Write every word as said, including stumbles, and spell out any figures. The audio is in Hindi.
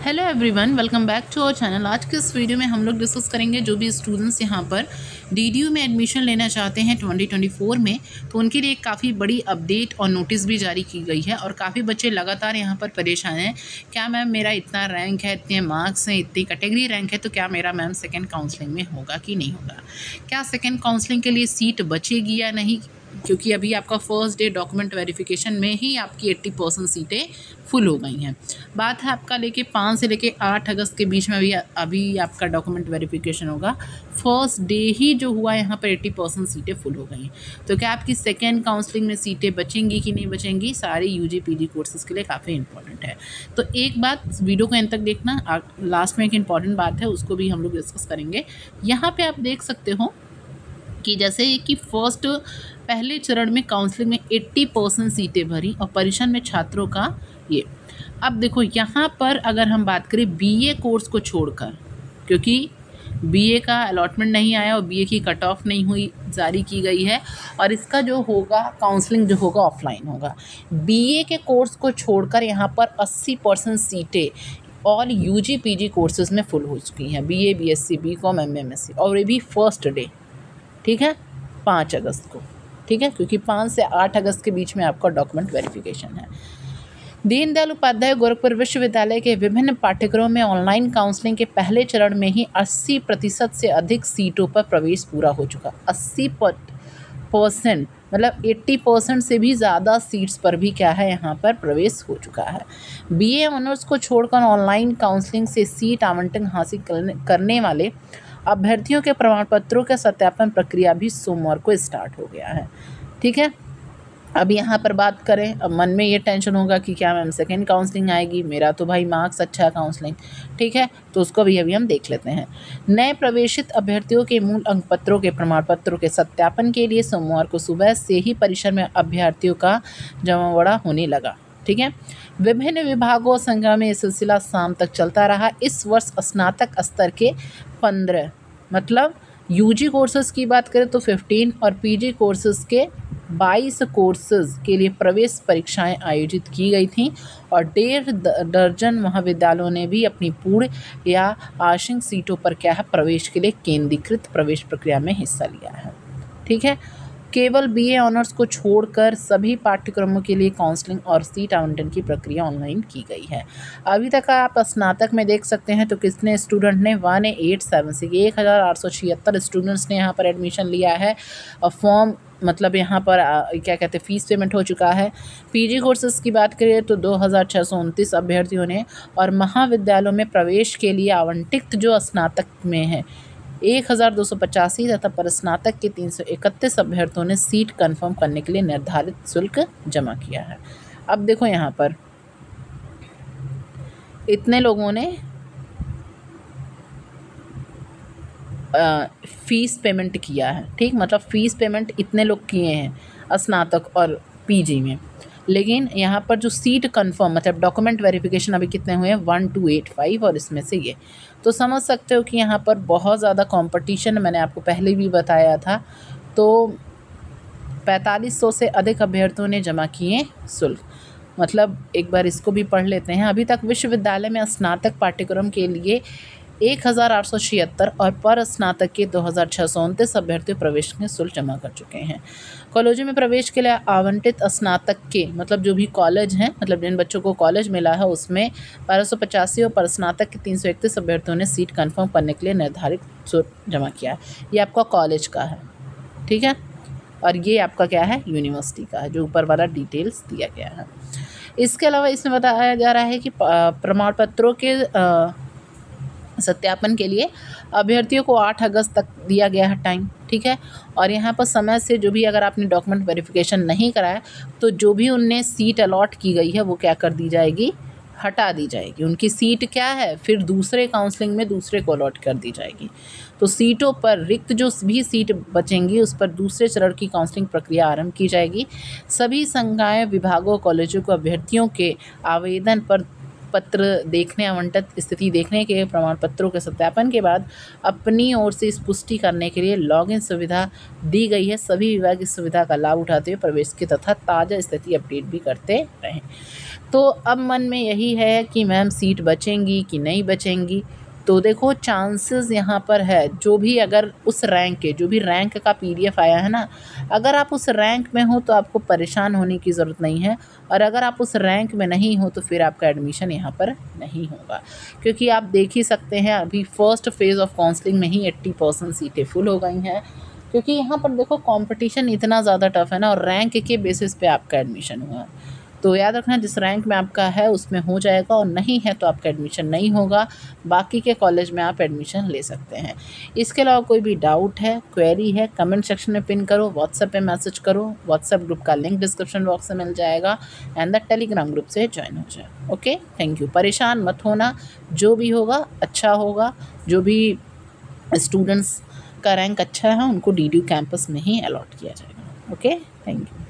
Hello everyone, welcome back to our channel. आज के इस वीडियो में हम लोग डिस्कस करेंगे जो भी स्टूडेंट्स यहाँ पर डीडीयू में एडमिशन लेना चाहते हैं ट्वेंटी ट्वेंटी फोर में, तो उनके लिए काफ़ी बड़ी अपडेट और नोटिस भी जारी की गई है। और काफ़ी बच्चे लगातार यहाँ पर परेशान हैं, क्या मैम मेरा इतना रैंक है, इतने मार्क्स हैं, इतनी कैटेगरी रैंक है, तो क्या मेरा मैम सेकेंड काउंसलिंग में होगा कि नहीं होगा, क्या सेकेंड काउंसलिंग के लिए सीट बचेगी या नहीं, क्योंकि अभी आपका फर्स्ट डे डॉक्यूमेंट वेरिफिकेशन में ही आपकी अस्सी परसेंट सीटें फुल हो गई हैं। बात है आपका लेके पाँच से लेके आठ अगस्त के बीच में अभी अभी आपका डॉक्यूमेंट वेरिफिकेशन होगा। फर्स्ट डे ही जो हुआ यहाँ पर अस्सी परसेंट सीटें फुल हो गई हैं, तो क्या आपकी सेकेंड काउंसलिंग में सीटें बचेंगी कि नहीं बचेंगी, सारे यूजी पीजी कोर्सेज़ के लिए काफ़ी इंपॉर्टेंट है। तो एक बात वीडियो को एंड तक देखना, लास्ट में एक इम्पॉर्टेंट बात है उसको भी हम लोग डिस्कस करेंगे। यहाँ पर आप देख सकते हो कि जैसे कि फर्स्ट पहले चरण में काउंसलिंग में अस्सी परसेंट सीटें भरी और परीक्षा में छात्रों का ये। अब देखो यहाँ पर अगर हम बात करें बीए कोर्स को छोड़कर, क्योंकि बीए का अलॉटमेंट नहीं आया और बीए की कट ऑफ नहीं हुई, जारी की गई है, और इसका जो होगा काउंसलिंग जो होगा ऑफलाइन होगा। बीए के कोर्स को छोड़कर यहाँ पर अस्सी परसेंट सीटें ऑल यूजी पीजी कोर्सेज में फुल हो चुकी हैं, बीए बीएससी बीकॉम एमएमएससी, और ये भी फर्स्ट डे, ठीक है, पाँच अगस्त को, ठीक है, क्योंकि पाँच से आठ अगस्त के बीच में आपका डॉक्यूमेंट वेरिफिकेशन है। दीनदयाल उपाध्याय गोरखपुर विश्वविद्यालय के विभिन्न पाठ्यक्रमों में ऑनलाइन काउंसलिंग के पहले चरण में ही अस्सी प्रतिशत से अधिक सीटों पर प्रवेश पूरा हो चुका। अस्सी परसेंट मतलब अस्सी परसेंट से भी ज़्यादा सीट्स पर भी क्या है यहाँ पर प्रवेश हो चुका है। बीए ऑनर्स को छोड़कर ऑनलाइन काउंसलिंग से सीट आवंटन हासिल करने, करने वाले अभ्यर्थियों के प्रमाण पत्रों का सत्यापन प्रक्रिया भी सोमवार को स्टार्ट हो गया है, ठीक है। अब यहाँ पर बात करें, अब मन में ये टेंशन होगा कि क्या मैम सेकेंड काउंसलिंग आएगी, मेरा तो भाई मार्क्स अच्छा है काउंसलिंग, ठीक है, तो उसको भी अभी हम देख लेते हैं। नए प्रवेशित अभ्यर्थियों के मूल अंक पत्रों के प्रमाण पत्रों के सत्यापन के लिए सोमवार को सुबह से ही परिसर में अभ्यर्थियों का जमावड़ा होने लगा, ठीक है। विभिन्न विभागों संख्या में यह सिलसिला शाम तक चलता रहा। इस वर्ष स्नातक स्तर के पंद्रह मतलब यूजी कोर्सेज की बात करें तो पंद्रह और पीजी कोर्सेज के बाईस कोर्सेज के लिए प्रवेश परीक्षाएं आयोजित की गई थीं, और डेढ़ दर्जन महाविद्यालयों ने भी अपनी पूर्ण या आंशिक सीटों पर क्या है प्रवेश के लिए केंद्रीकृत प्रवेश प्रक्रिया में हिस्सा लिया है, ठीक है। केवल बीए ऑनर्स को छोड़कर सभी पाठ्यक्रमों के लिए काउंसलिंग और सीट आवंटन की प्रक्रिया ऑनलाइन की गई है। अभी तक आप स्नातक में देख सकते हैं तो कितने स्टूडेंट ने वन एट सेवन से एक हज़ार आठ सौ छिहत्तर स्टूडेंट्स ने यहाँ पर एडमिशन लिया है, और फॉर्म मतलब यहाँ पर क्या कहते हैं फीस पेमेंट हो चुका है। पीजी कोर्सेज की बात करें तो दो हज़ार छः सौ उनतीस अभ्यर्थियों ने, और महाविद्यालयों में प्रवेश के लिए आवंटित जो स्नातक में है एक हज़ार दो सौ पचासी तथा पर स्नातक के तीन सौ इकतीस अभ्यर्थियों ने सीट कंफर्म करने के लिए निर्धारित शुल्क जमा किया है। अब देखो यहाँ पर इतने लोगों ने आ, फीस पेमेंट किया है, ठीक, मतलब फ़ीस पेमेंट इतने लोग किए हैं स्नातक और पीजी में, लेकिन यहाँ पर जो सीट कंफर्म मतलब डॉक्यूमेंट वेरिफिकेशन अभी कितने हुए हैं वन टू एट फाइव, और इसमें से ये तो समझ सकते हो कि यहाँ पर बहुत ज़्यादा कंपटीशन, मैंने आपको पहले भी बताया था। तो पैंतालीस सौ से अधिक अभ्यर्थियों ने जमा किए शुल्क, मतलब एक बार इसको भी पढ़ लेते हैं। अभी तक विश्वविद्यालय में स्नातक पाठ्यक्रम के लिए एक हज़ार आठ सौ छिहत्तर और पर स्नातक के दो हज़ार छः सौ उनतीस अभ्यर्थी प्रवेश के शुल्क जमा कर चुके हैं। कॉलेजों में प्रवेश के लिए आवंटित स्नातक के मतलब जो भी कॉलेज हैं, मतलब जिन बच्चों को कॉलेज मिला है उसमें बारह सौ पचासी और पर स्नातक के तीन सौ इकतीस अभ्यर्थियों ने सीट कंफर्म करने के लिए निर्धारित शुल्क जमा किया है। ये आपका कॉलेज का है, ठीक है, और ये आपका क्या है यूनिवर्सिटी का है, जो ऊपर वाला डिटेल्स दिया गया है। इसके अलावा इसमें बताया जा रहा है कि प्रमाण पत्रों के सत्यापन के लिए अभ्यर्थियों को आठ अगस्त तक दिया गया है टाइम, ठीक है। और यहाँ पर समय से जो भी अगर आपने डॉक्यूमेंट वेरिफिकेशन नहीं कराया तो जो भी उनने सीट अलॉट की गई है वो क्या कर दी जाएगी, हटा दी जाएगी। उनकी सीट क्या है फिर दूसरे काउंसलिंग में दूसरे को अलॉट कर दी जाएगी। तो सीटों पर रिक्त जो भी सीट बचेंगी उस पर दूसरे चरण की काउंसलिंग प्रक्रिया आरंभ की जाएगी। सभी संकाय विभागों कॉलेजों को अभ्यर्थियों के आवेदन पर पत्र देखने आवंटित स्थिति देखने के प्रमाण पत्रों के सत्यापन के बाद अपनी ओर से इस पुष्टि करने के लिए लॉगिन सुविधा दी गई है। सभी विभाग इस सुविधा का लाभ उठाते हुए प्रवेश की तथा ताज़ा स्थिति अपडेट भी करते रहें। तो अब मन में यही है कि मैम सीट बचेंगी कि नहीं बचेंगी। तो देखो चांसेस यहाँ पर है, जो भी अगर उस रैंक के जो भी रैंक का पीडीएफ आया है ना, अगर आप उस रैंक में हो तो आपको परेशान होने की ज़रूरत नहीं है, और अगर आप उस रैंक में नहीं हो तो फिर आपका एडमिशन यहाँ पर नहीं होगा। क्योंकि आप देख ही सकते हैं अभी फर्स्ट फेज़ ऑफ काउंसलिंग में ही अस्सी परसेंट सीटें फुल हो गई हैं, क्योंकि यहाँ पर देखो कंपटीशन इतना ज़्यादा टफ है ना, और रैंक के बेसिस पे आपका एडमिशन हुआ। तो याद रखना जिस रैंक में आपका है उसमें हो जाएगा, और नहीं है तो आपका एडमिशन नहीं होगा। बाकी के कॉलेज में आप एडमिशन ले सकते हैं। इसके अलावा कोई भी डाउट है, क्वेरी है, कमेंट सेक्शन में पिन करो, व्हाट्सएप पे मैसेज करो। व्हाट्सएप ग्रुप का लिंक डिस्क्रिप्शन बॉक्स में मिल जाएगा, एंड द टेलीग्राम ग्रुप से ज्वाइन हो जाए। Okay, thank you. परेशान मत होना, जो भी होगा अच्छा होगा। जो भी स्टूडेंट्स का रैंक अच्छा है उनको डी डी यू कैंपस में ही अलॉट किया जाएगा। Okay, thank you.